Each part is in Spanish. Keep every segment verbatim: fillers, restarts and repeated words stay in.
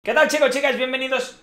¿Qué tal, chicos, chicas? Bienvenidos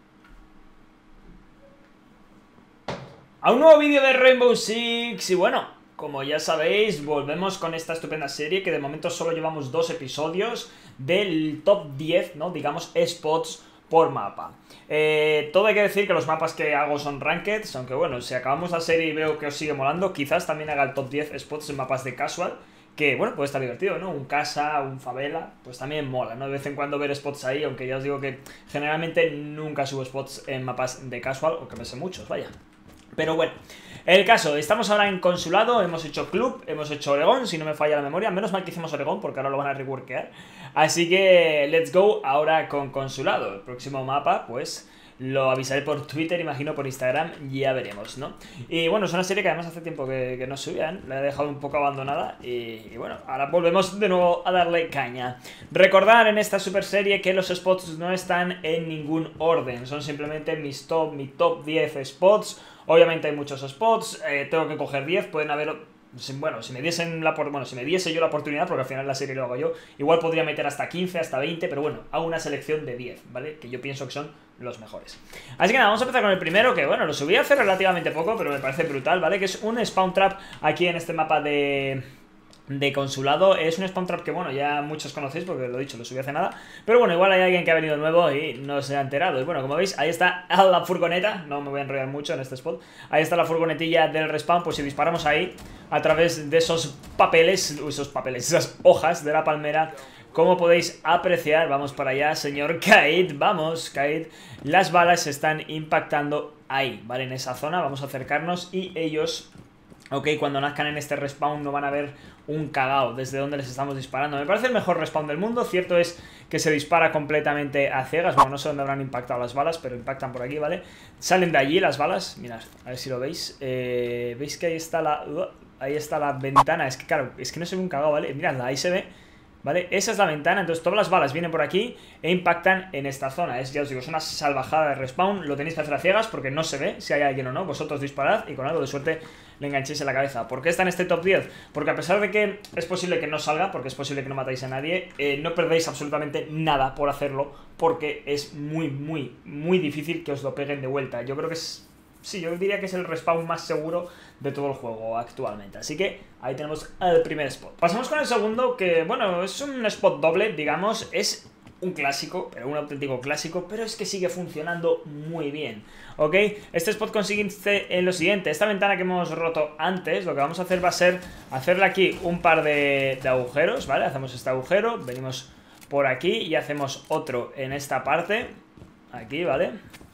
a un nuevo vídeo de Rainbow Six. Y bueno, como ya sabéis, volvemos con esta estupenda serie que de momento solo llevamos dos episodios del top diez, ¿no? Digamos, spots por mapa. Eh, todo hay que decir que los mapas que hago son ranked, aunque bueno, si acabamos la serie y veo que os sigue molando, quizás también haga el top diez spots en mapas de casual, que bueno, puede estar divertido, ¿no? Un casa, un favela, pues también mola, ¿no? De vez en cuando ver spots ahí, aunque ya os digo que generalmente nunca subo spots en mapas de casual, aunque me sé muchos, vaya. Pero bueno, el caso, estamos ahora en Consulado, hemos hecho Club, hemos hecho Oregón, si no me falla la memoria, menos mal que hicimos Oregón porque ahora lo van a reworkear. Así que let's go ahora con Consulado. El próximo mapa, pues lo avisaré por Twitter, imagino por Instagram, ya veremos, ¿no? Y bueno, es una serie que además hace tiempo que, que no subían, la he dejado un poco abandonada y, y bueno, ahora volvemos de nuevo a darle caña. Recordar en esta super serie que los spots no están en ningún orden, son simplemente mis top, mi top diez spots. Obviamente hay muchos spots, eh, tengo que coger diez, pueden haber... Bueno, si me diesen la bueno, si me diese yo la oportunidad, porque al final la serie lo hago yo, igual podría meter hasta quince, hasta veinte, pero bueno, hago una selección de diez, ¿vale? Que yo pienso que son los mejores. Así que nada, vamos a empezar con el primero, que bueno, lo subí hace relativamente poco, pero me parece brutal, ¿vale? Que es un spawn trap aquí en este mapa de... de Consulado. Es un spawn trap que bueno, ya muchos conocéis porque lo he dicho, lo subí hace nada, pero bueno, igual hay alguien que ha venido nuevo y no se ha enterado. Y bueno, como veis, ahí está la furgoneta, no me voy a enrollar mucho en este spot, ahí está la furgonetilla del respawn. Pues si disparamos ahí a través de esos papeles, esos papeles, esas hojas de la palmera, como podéis apreciar, vamos para allá, señor Kaid, vamos, Kaid, las balas se están impactando ahí, ¿vale? En esa zona, vamos a acercarnos y ellos... Ok, cuando nazcan en este respawn no van a ver un cagao desde donde les estamos disparando. Me parece el mejor respawn del mundo. Cierto es que se dispara completamente a ciegas. Bueno, no sé dónde habrán impactado las balas, pero impactan por aquí, ¿vale? Salen de allí las balas. Mirad, a ver si lo veis. Eh, ¿Veis que ahí está la... Uh, ahí está la ventana? Es que claro, es que no se ve un cagao, ¿vale? Miradla, ahí se ve... ¿Vale? Esa es la ventana, entonces todas las balas vienen por aquí e impactan en esta zona. Es, ya os digo, es una salvajada de respawn. Lo tenéis que hacer a ciegas porque no se ve si hay alguien o no. Vosotros disparad y con algo de suerte le enganchéis en la cabeza. ¿Por qué está en este top diez? Porque a pesar de que es posible que no salga, porque es posible que no matáis a nadie, eh, no perdéis absolutamente nada por hacerlo, porque es muy, muy, muy difícil que os lo peguen de vuelta. Yo creo que es... Sí, yo diría que es el respawn más seguro de todo el juego actualmente. Así que ahí tenemos el primer spot. Pasamos con el segundo, que bueno, es un spot doble, digamos. Es un clásico, pero un auténtico clásico, pero es que sigue funcionando muy bien, ¿ok? Este spot consiste en lo siguiente. Esta ventana que hemos roto antes, lo que vamos a hacer va a ser hacerle aquí un par de, de agujeros, ¿vale? Hacemos este agujero, venimos por aquí y hacemos otro en esta parte, aquí, ¿vale?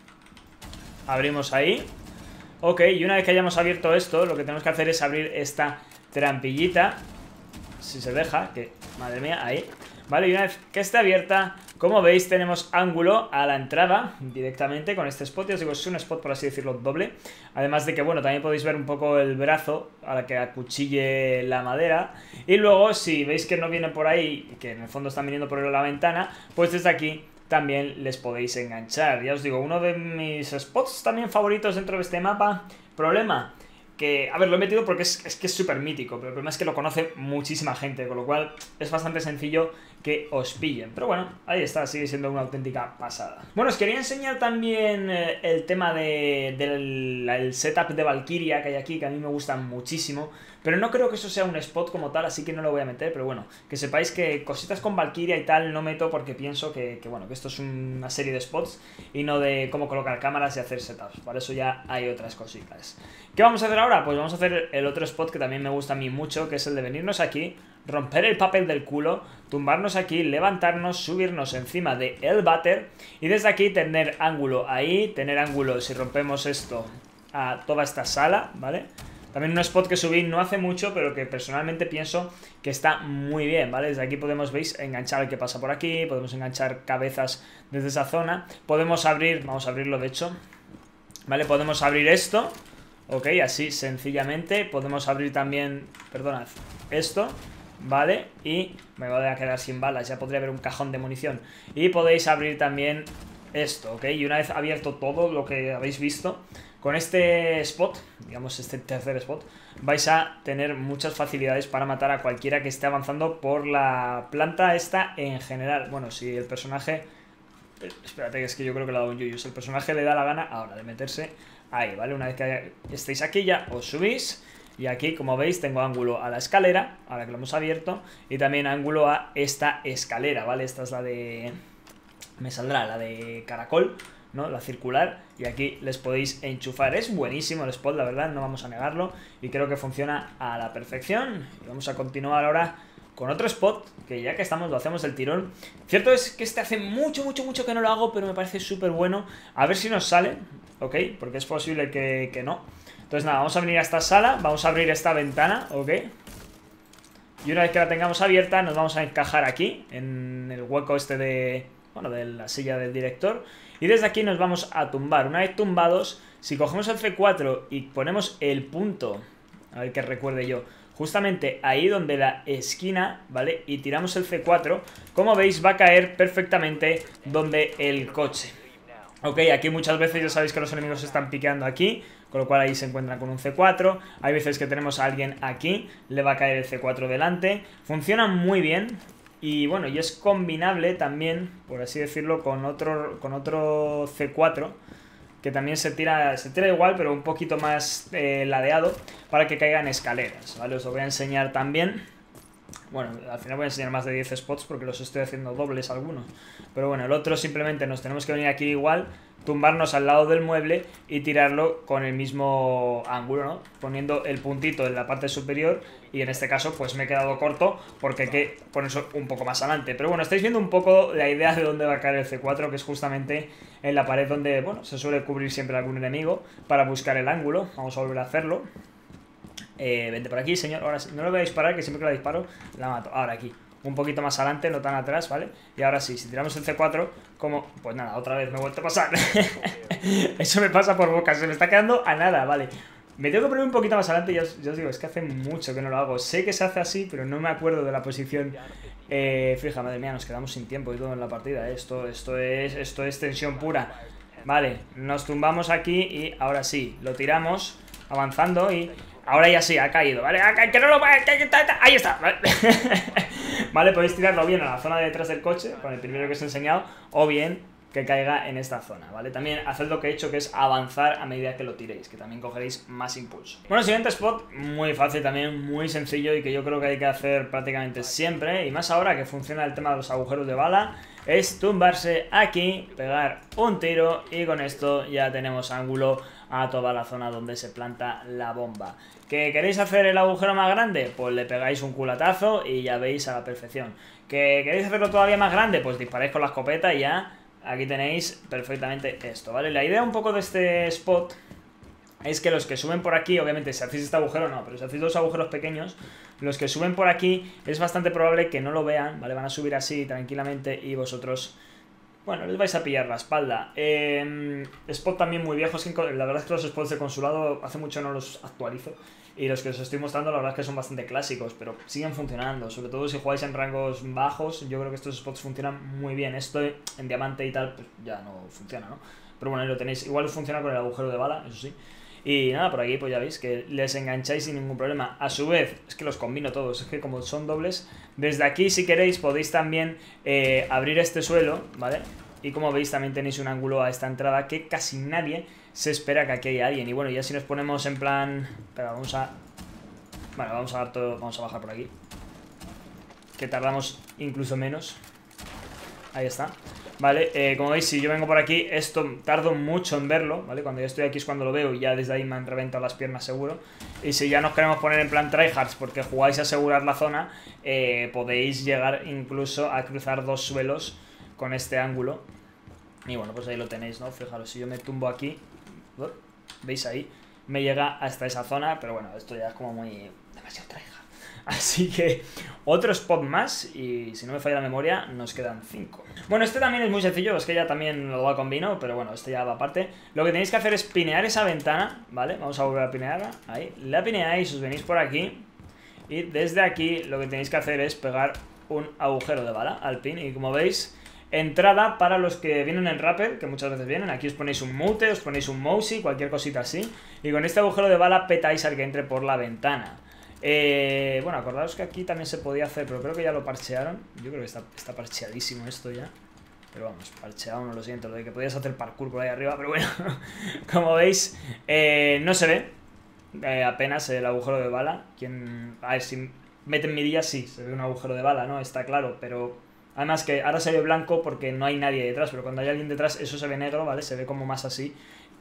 Abrimos ahí. Ok, y una vez que hayamos abierto esto, lo que tenemos que hacer es abrir esta trampillita. Si se deja, que... Madre mía, ahí. Vale, y una vez que esté abierta, como veis, tenemos ángulo a la entrada directamente con este spot. Ya os digo, es un spot, por así decirlo, doble. Además de que, bueno, también podéis ver un poco el brazo a la que acuchille la madera. Y luego, si veis que no viene por ahí, que en el fondo están viniendo por la ventana, pues desde aquí también les podéis enganchar. Ya os digo, uno de mis spots también favoritos dentro de este mapa. Problema, que, a ver, lo he metido porque es, es que es súper mítico, pero el problema es que lo conoce muchísima gente, con lo cual es bastante sencillo que os pillen. Pero bueno, ahí está, sigue siendo una auténtica pasada. Bueno, os quería enseñar también eh, el tema de, del el setup de Valkyria que hay aquí, que a mí me gusta muchísimo. Pero no creo que eso sea un spot como tal, así que no lo voy a meter. Pero bueno, que sepáis que cositas con Valkyria y tal no meto porque pienso que, que bueno, que esto es una serie de spots y no de cómo colocar cámaras y hacer setups. Para eso ya hay otras cositas. ¿Qué vamos a hacer ahora? Pues vamos a hacer el otro spot que también me gusta a mí mucho, que es el de venirnos aquí, romper el papel del culo, tumbarnos aquí, levantarnos, subirnos encima de el váter y desde aquí tener ángulo ahí, tener ángulo si rompemos esto a toda esta sala, ¿vale? También un spot que subí no hace mucho, pero que personalmente pienso que está muy bien, ¿vale? Desde aquí podemos, veis, enganchar el que pasa por aquí, podemos enganchar cabezas desde esa zona, podemos abrir, vamos a abrirlo de hecho, ¿vale? Podemos abrir esto, ok, así sencillamente, podemos abrir también, perdonad, esto, ¿vale? Y me voy a quedar sin balas, ya podría haber un cajón de munición. Y podéis abrir también esto, ¿ok? Y una vez abierto todo lo que habéis visto, con este spot, digamos este tercer spot, vais a tener muchas facilidades para matar a cualquiera que esté avanzando por la planta esta en general. Bueno, si el personaje Espérate, que es que yo creo que le ha dado un Yuyus. El personaje le da la gana ahora de meterse ahí, ¿vale? Una vez que estéis aquí ya os subís. Y aquí, como veis, tengo ángulo a la escalera, ahora que lo hemos abierto. Y también ángulo a esta escalera, ¿vale? Esta es la de... me saldrá la de caracol, ¿no? La circular. Y aquí les podéis enchufar. Es buenísimo el spot, la verdad, no vamos a negarlo. Y creo que funciona a la perfección. Y vamos a continuar ahora con otro spot, que ya que estamos lo hacemos del tirón. Cierto es que este hace mucho, mucho, mucho que no lo hago, pero me parece súper bueno. A ver si nos sale, ¿ok? Porque es posible que, que no. Entonces nada, vamos a venir a esta sala, vamos a abrir esta ventana, ¿ok? Y una vez que la tengamos abierta, nos vamos a encajar aquí, en el hueco este de... bueno, de la silla del director. Y desde aquí nos vamos a tumbar. Una vez tumbados, si cogemos el C cuatro y ponemos el punto, a ver que recuerde yo, justamente ahí donde la esquina, ¿vale? Y tiramos el C cuatro, como veis va a caer perfectamente donde el coche. Ok, aquí muchas veces ya sabéis que los enemigos se están piqueando aquí, con lo cual ahí se encuentran con un C cuatro. Hay veces que tenemos a alguien aquí, le va a caer el C cuatro delante. Funciona muy bien. Y bueno, y es combinable también, por así decirlo, con otro, con otro C cuatro, que también se tira, se tira igual, pero un poquito más eh, ladeado, para que caigan escaleras, ¿vale? Os lo voy a enseñar también. Bueno, al final voy a enseñar más de diez spots porque los estoy haciendo dobles algunos. Pero bueno, el otro simplemente nos tenemos que venir aquí igual, tumbarnos al lado del mueble y tirarlo con el mismo ángulo, ¿no? Poniendo el puntito en la parte superior y en este caso pues me he quedado corto porque hay que ponerlo un poco más adelante. Pero bueno, estáis viendo un poco la idea de dónde va a caer el C cuatro, que es justamente en la pared donde, bueno, se suele cubrir siempre algún enemigo para buscar el ángulo. Vamos a volver a hacerlo. Eh, vente por aquí, señor. Ahora no lo voy a disparar, que siempre que la disparo la mato. Ahora aquí, un poquito más adelante, no tan atrás, ¿vale? Y ahora sí, si tiramos el C cuatro, como... pues nada, otra vez me he vuelto a pasar. Eso me pasa por boca, se me está quedando a nada, ¿vale? Me tengo que poner un poquito más adelante. Ya os, ya os digo, es que hace mucho que no lo hago. Sé que se hace así, pero no me acuerdo de la posición. eh, Fija, madre mía, nos quedamos sin tiempo y todo en la partida, ¿eh? Esto, esto, es, esto es tensión pura. Vale, nos tumbamos aquí y ahora sí, lo tiramos avanzando y... ahora ya sí, ha caído, ¿vale? ¡Que no lo... ahí está! ¿Vale? Vale, podéis tirarlo bien a la zona de detrás del coche, con el primero que os he enseñado, o bien que caiga en esta zona, ¿vale? También haced lo que he hecho, que es avanzar a medida que lo tiréis, que también cogeréis más impulso. Bueno, siguiente spot, muy fácil también, muy sencillo y que yo creo que hay que hacer prácticamente siempre, y más ahora que funciona el tema de los agujeros de bala, es tumbarse aquí, pegar un tiro y con esto ya tenemos ángulo a toda la zona donde se planta la bomba. ¿Que queréis hacer el agujero más grande? Pues le pegáis un culatazo y ya veis a la perfección. ¿Que queréis hacerlo todavía más grande? Pues disparáis con la escopeta y ya aquí tenéis perfectamente esto, ¿vale? La idea un poco de este spot es que los que suben por aquí, obviamente si hacéis este agujero no, pero si hacéis dos agujeros pequeños, los que suben por aquí es bastante probable que no lo vean, ¿vale? Van a subir así tranquilamente y vosotros... bueno, les vais a pillar la espalda. Eh, spot también muy viejo. La verdad es que los spots de consulado hace mucho no los actualizo. Y los que os estoy mostrando la verdad es que son bastante clásicos, pero siguen funcionando. Sobre todo si jugáis en rangos bajos, yo creo que estos spots funcionan muy bien. Esto en diamante y tal, pues ya no funciona, ¿no? Pero bueno, ahí lo tenéis. Igual funciona con el agujero de bala, eso sí. Y nada, por aquí pues ya veis que les engancháis sin ningún problema. A su vez, es que los combino todos, es que como son dobles, desde aquí si queréis podéis también eh, abrir este suelo, ¿vale? Y como veis también tenéis un ángulo a esta entrada que casi nadie se espera que aquí haya alguien. Y bueno, ya si nos ponemos en plan... espera, vamos a... vale, vamos a, dar todo... vamos a bajar por aquí, que tardamos incluso menos. Ahí está. Vale, eh, como veis, si yo vengo por aquí, esto tardo mucho en verlo, ¿vale? Cuando yo estoy aquí es cuando lo veo y ya desde ahí me han reventado las piernas seguro. Y si ya nos queremos poner en plan tryhards porque jugáis a asegurar la zona, eh, podéis llegar incluso a cruzar dos suelos con este ángulo. Y bueno, pues ahí lo tenéis, ¿no? Fijaros, si yo me tumbo aquí, ¿veis ahí? Me llega hasta esa zona, pero bueno, esto ya es como muy... demasiado tryhard. Así que otro spot más y si no me falla la memoria nos quedan cinco. Bueno, este también es muy sencillo, es que ya también lo combino, pero bueno, este ya va aparte. Lo que tenéis que hacer es pinear esa ventana, ¿vale? Vamos a volver a pinearla, ahí. La pineáis, os venís por aquí y desde aquí lo que tenéis que hacer es pegar un agujero de bala al pin y como veis... entrada para los que vienen en Rappel, que muchas veces vienen. Aquí os ponéis un mute, os ponéis un mousey, cualquier cosita así. Y con este agujero de bala petáis al que entre por la ventana. Eh, bueno, acordaos que aquí también se podía hacer, pero creo que ya lo parchearon. Yo creo que está, está parcheadísimo esto ya. Pero vamos, parcheado, no lo siento, lo de que podías hacer parkour por ahí arriba, pero bueno, como veis, eh, no se ve eh, apenas el agujero de bala. Quien, a ver, si meten mirillas, sí, se ve un agujero de bala, ¿no? Está claro, pero además que ahora se ve blanco porque no hay nadie detrás, pero cuando hay alguien detrás eso se ve negro, ¿vale? Se ve como más así.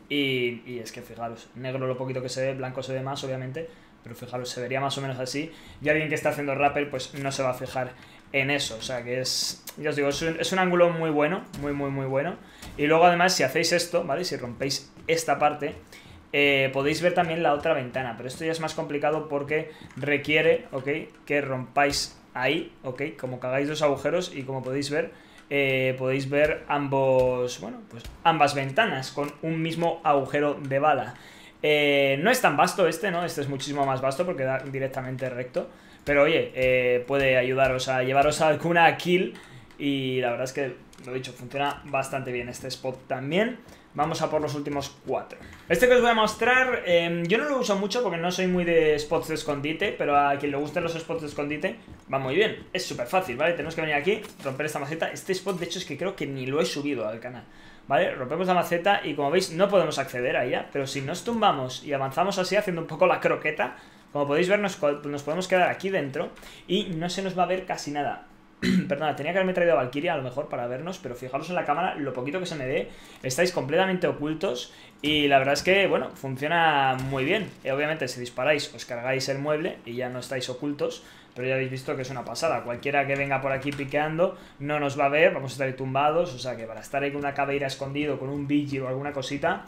Y, y es que fijaros, negro lo poquito que se ve, blanco se ve más, obviamente, pero fijaros, se vería más o menos así. Y alguien que está haciendo rappel, pues no se va a fijar en eso, o sea que es, ya os digo, es un, es un ángulo muy bueno, muy muy muy bueno. Y luego además si hacéis esto, ¿vale? Si rompéis esta parte, eh, podéis ver también la otra ventana, pero esto ya es más complicado porque requiere, ¿ok? Que rompáis ahí, ¿ok? Como que hagáis dos agujeros y como podéis ver, eh, podéis ver ambos, bueno, pues ambas ventanas con un mismo agujero de bala. Eh, no es tan vasto este, ¿no? Este es muchísimo más vasto porque da directamente recto. Pero oye, eh, puede ayudaros a llevaros a alguna kill. Y la verdad es que, lo he dicho, funciona bastante bien este spot también. Vamos a por los últimos cuatro. Este que os voy a mostrar, eh, yo no lo uso mucho porque no soy muy de spots de escondite. Pero a quien le gusten los spots de escondite, va muy bien. Es súper fácil, ¿vale? Tenemos que venir aquí, romper esta maceta. Este spot, de hecho, es que creo que ni lo he subido al canal, ¿vale? Rompemos la maceta y como veis no podemos acceder a ella. Pero si nos tumbamos y avanzamos así, haciendo un poco la croqueta, como podéis ver, nos, nos podemos quedar aquí dentro y no se nos va a ver casi nada. Perdona, tenía que haberme traído a Valkyria a lo mejor para vernos, pero fijaros en la cámara, lo poquito que se me ve, estáis completamente ocultos y la verdad es que, bueno, funciona muy bien. Y obviamente si disparáis os cargáis el mueble y ya no estáis ocultos, pero ya habéis visto que es una pasada. Cualquiera que venga por aquí piqueando no nos va a ver, vamos a estar ahí tumbados, o sea que para estar ahí con una caveira escondido, con un vigil o alguna cosita,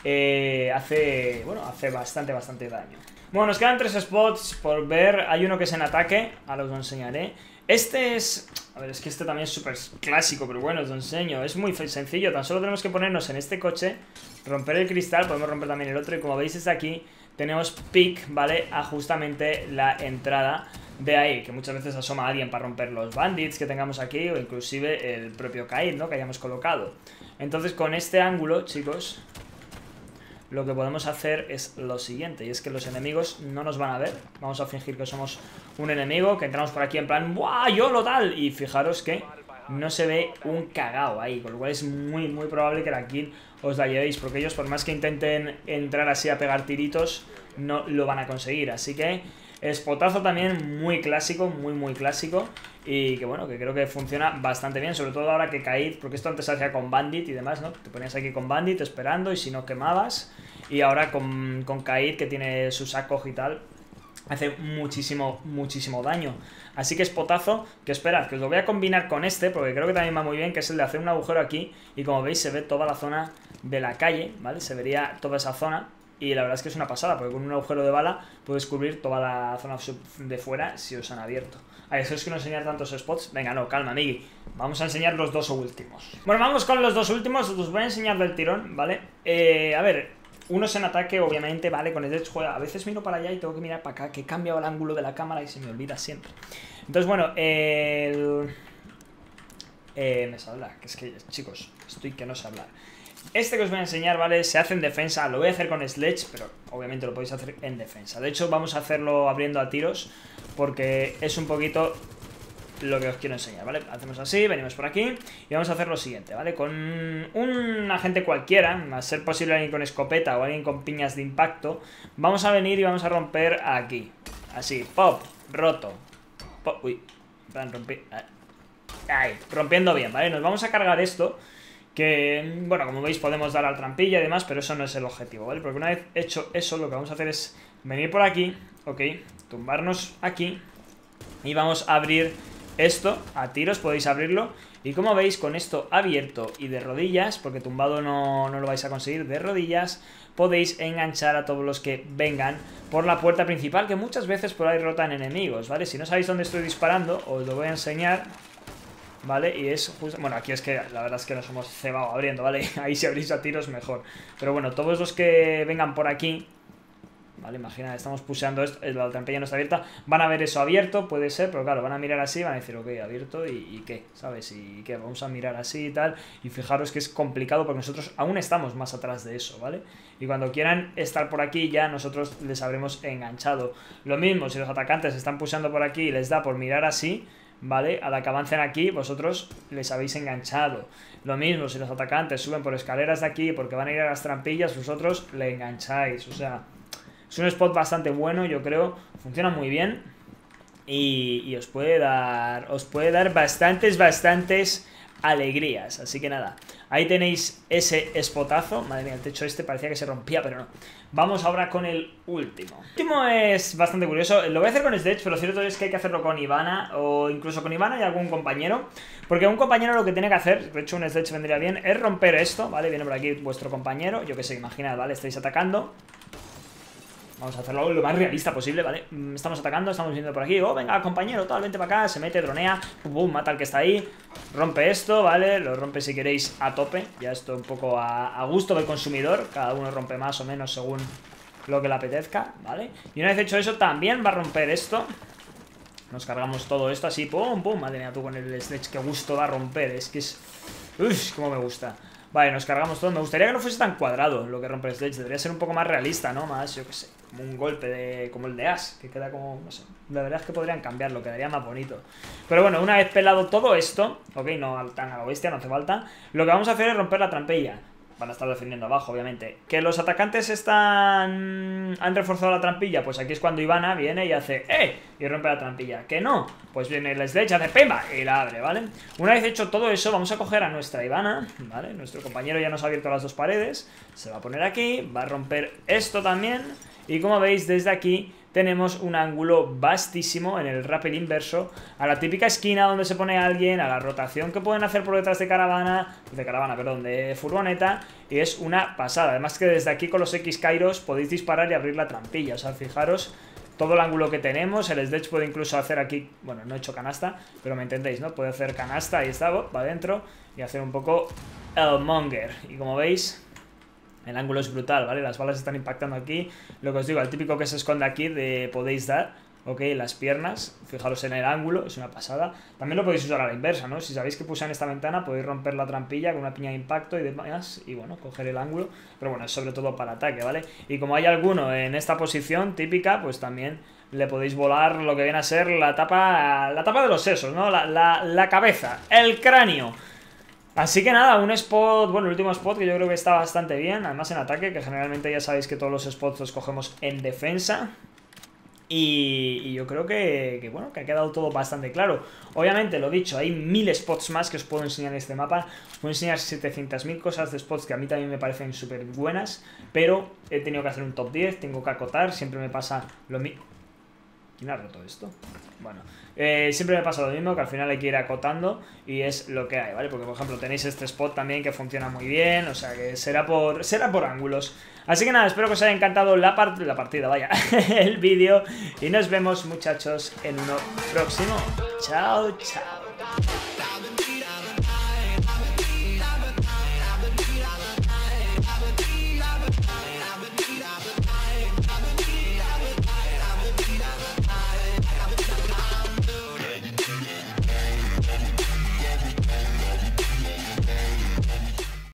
eh, hace, bueno, hace bastante, bastante daño. Bueno, nos quedan tres spots por ver. Hay uno que es en ataque, ahora os lo enseñaré. Este es... A ver, es que este también es súper clásico, pero bueno, os lo enseño. Es muy sencillo, tan solo tenemos que ponernos en este coche, romper el cristal, podemos romper también el otro. Y como veis desde aquí, tenemos pick, ¿vale? A justamente la entrada de ahí, que muchas veces asoma alguien para romper los bandits que tengamos aquí, o inclusive el propio Kaid, ¿no? Que hayamos colocado. Entonces con este ángulo, chicos, lo que podemos hacer es lo siguiente, y es que los enemigos no nos van a ver. Vamos a fingir que somos un enemigo, que entramos por aquí en plan ¡buah, yo lo tal! Y fijaros que no se ve un cagao ahí, con lo cual es muy muy probable que la kill os la llevéis, porque ellos por más que intenten entrar así a pegar tiritos, no lo van a conseguir. Así que spotazo también muy clásico, muy muy clásico, y que bueno, que creo que funciona bastante bien, sobre todo ahora que Kaid, porque esto antes se hacía con Bandit y demás, ¿no? Te ponías aquí con Bandit esperando y si no quemabas, y ahora con, con Kaid, que tiene su saco y tal, hace muchísimo, muchísimo daño. Así que spotazo, que esperad, que os lo voy a combinar con este, porque creo que también va muy bien, que es el de hacer un agujero aquí, y como veis se ve toda la zona de la calle, ¿vale? Se vería toda esa zona. Y la verdad es que es una pasada, porque con un agujero de bala puedes cubrir toda la zona de fuera si os han abierto. A ver, eso es que no enseñar tantos spots. Venga, no, calma, Migi. Vamos a enseñar los dos últimos. Bueno, vamos con los dos últimos. Os voy a enseñar del tirón, ¿vale? Eh, a ver, uno es en ataque, obviamente, ¿vale? Con el Edge juega. A veces miro para allá y tengo que mirar para acá, que he cambiado el ángulo de la cámara y se me olvida siempre. Entonces, bueno, el... Eh, me sé hablar, que es que, chicos, estoy que no sé hablar. Este que os voy a enseñar, ¿vale? Se hace en defensa, lo voy a hacer con Sledge, pero obviamente lo podéis hacer en defensa. De hecho, vamos a hacerlo abriendo a tiros, porque es un poquito lo que os quiero enseñar, ¿vale? Hacemos así, venimos por aquí y vamos a hacer lo siguiente, ¿vale? Con un agente cualquiera, a ser posible alguien con escopeta o alguien con piñas de impacto, vamos a venir y vamos a romper aquí. Así, pop, roto, pop, uy, van rompí, ahí, rompiendo bien, ¿vale? Nos vamos a cargar esto, que, bueno, como veis podemos dar al trampilla y demás, pero eso no es el objetivo, ¿vale? Porque una vez hecho eso, lo que vamos a hacer es venir por aquí, ok, tumbarnos aquí y vamos a abrir esto a tiros, podéis abrirlo. Y como veis, con esto abierto y de rodillas, porque tumbado no, no lo vais a conseguir, de rodillas, podéis enganchar a todos los que vengan por la puerta principal, que muchas veces por ahí rotan enemigos, ¿vale? Si no sabéis dónde estoy disparando, os lo voy a enseñar, ¿vale? Y es justo... Bueno, aquí es que la verdad es que nos hemos cebado abriendo, ¿vale? Ahí si abrís a tiros mejor. Pero bueno, todos los que vengan por aquí, ¿vale? Imagina, estamos puseando esto, la trampilla no está abierta, van a ver eso abierto, puede ser, pero claro, van a mirar así, van a decir, ok, abierto, ¿y, y qué? ¿Sabes? ¿Y qué? Vamos a mirar así y tal, y fijaros que es complicado porque nosotros aún estamos más atrás de eso, ¿vale? Y cuando quieran estar por aquí ya nosotros les habremos enganchado. Lo mismo, si los atacantes están puseando por aquí y les da por mirar así, ¿vale? A la que avancen aquí, vosotros les habéis enganchado. Lo mismo, si los atacantes suben por escaleras de aquí porque van a ir a las trampillas, vosotros le engancháis. O sea, es un spot bastante bueno, yo creo. Funciona muy bien. Y, y os puede dar, os puede dar bastantes, bastantes alegrías. Así que nada, ahí tenéis ese spotazo. Madre mía, el techo este parecía que se rompía, pero no. Vamos ahora con el último. El último es bastante curioso. Lo voy a hacer con Sledge, pero lo cierto es que hay que hacerlo con Ivana, o incluso con Ivana y algún compañero. Porque un compañero lo que tiene que hacer, de hecho un Sledge vendría bien, es romper esto, ¿vale? Viene por aquí vuestro compañero, yo que sé, imaginad, ¿vale? Estáis atacando. Vamos a hacerlo lo más realista posible, ¿vale? Estamos atacando, estamos viendo por aquí. Oh, venga, compañero, tal, vente para acá. Se mete, dronea, pum, pum, mata al que está ahí. Rompe esto, ¿vale? Lo rompe si queréis a tope. Ya esto un poco a, a gusto del consumidor. Cada uno rompe más o menos según lo que le apetezca, ¿vale? Y una vez hecho eso, también va a romper esto. Nos cargamos todo esto así, pum, pum. Madre mía, tú con el Sledge, qué gusto va a romper. Es que es... Uff, cómo me gusta. Vale, nos cargamos todo. Me gustaría que no fuese tan cuadrado lo que rompe el Sledge. Debería ser un poco más realista, ¿no? Más, yo qué sé, como un golpe de... como el de Ash, que queda como... no sé. La verdad es que podrían cambiarlo, quedaría más bonito. Pero bueno, una vez pelado todo esto, ok, no tan a la bestia, no hace falta. Lo que vamos a hacer es romper la trampilla. Van a estar defendiendo abajo, obviamente. ¿Que los atacantes están... han reforzado la trampilla? Pues aquí es cuando Ivana viene y hace ¡eh! Y rompe la trampilla. ¿Que no? Pues viene el Sledge, hace ¡pemba! Y la abre, ¿vale? Una vez hecho todo eso, vamos a coger a nuestra Ivana, ¿vale? Nuestro compañero ya nos ha abierto las dos paredes. Se va a poner aquí, va a romper esto también. Y como veis, desde aquí tenemos un ángulo vastísimo en el rappel inverso, a la típica esquina donde se pone alguien, a la rotación que pueden hacer por detrás de caravana, de caravana, perdón, de furgoneta, y es una pasada. Además que desde aquí con los X Kairos podéis disparar y abrir la trampilla, o sea, fijaros todo el ángulo que tenemos. El Sledge puede incluso hacer aquí, bueno, no he hecho canasta, pero me entendéis, ¿no? Puede hacer canasta, ahí está, va adentro, y hacer un poco el monger, y como veis... el ángulo es brutal, ¿vale? Las balas están impactando aquí. Lo que os digo, el típico que se esconde aquí de podéis dar, ok, las piernas. Fijaros en el ángulo, es una pasada. También lo podéis usar a la inversa, ¿no? Si sabéis que puse en esta ventana, podéis romper la trampilla con una piña de impacto y demás. Y bueno, coger el ángulo. Pero bueno, es sobre todo para ataque, ¿vale? Y como hay alguno en esta posición típica, pues también le podéis volar lo que viene a ser la tapa, la tapa de los sesos, ¿no? La, la, la cabeza, el cráneo. Así que nada, un spot, bueno, el último spot que yo creo que está bastante bien, además en ataque, que generalmente ya sabéis que todos los spots los cogemos en defensa. Y, y yo creo que, que, bueno, que ha quedado todo bastante claro. Obviamente, lo dicho, hay mil spots más que os puedo enseñar en este mapa. Os puedo enseñar setecientas mil cosas de spots que a mí también me parecen súper buenas, pero he tenido que hacer un top diez, tengo que acotar, siempre me pasa lo mismo. ¿Quién ha roto esto? Bueno, eh, siempre me pasa lo mismo, que al final hay que ir acotando y es lo que hay, ¿vale? Porque, por ejemplo, tenéis este spot también que funciona muy bien, o sea que será por, será por ángulos. Así que nada, espero que os haya encantado la, part la partida, vaya, el vídeo, y nos vemos, muchachos, en uno próximo. Chao, chao.